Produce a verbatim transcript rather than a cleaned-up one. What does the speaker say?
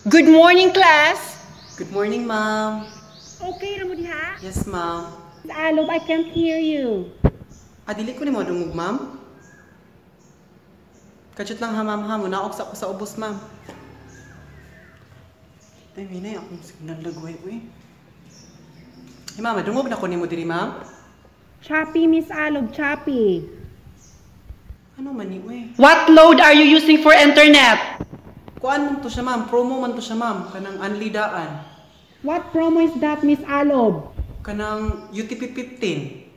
Good morning, class! Good morning, ma'am. Okay ra mo diha? Yes, ma'am. Alob, I can't hear you. Adili ko ni mo dungog, ma'am. Kajut lang ha, ma'am, ha. Munaok sa ako sa ubos, ma'am. Ay, minay, akong signal lagway, uy. Hey, ma'am, dungog na ko ni mo diri, ma'am. Choppy, Miss Alob, choppy. Ano man ni, uy? What load are you using for internet? Kuan man to siya, ma'am. Promo man to siya, ma'am. Kanang unlidaan. What promo is that, Miss Alob? Kanang U T P fifteen.